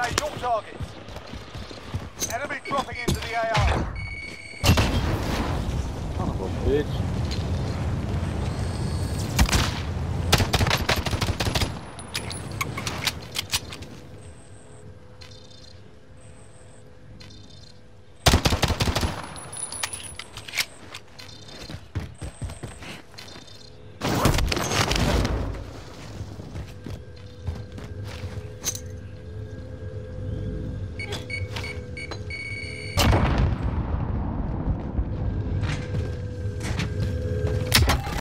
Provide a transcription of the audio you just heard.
locate all targets. Enemy dropping into the AO. Son of a bitch.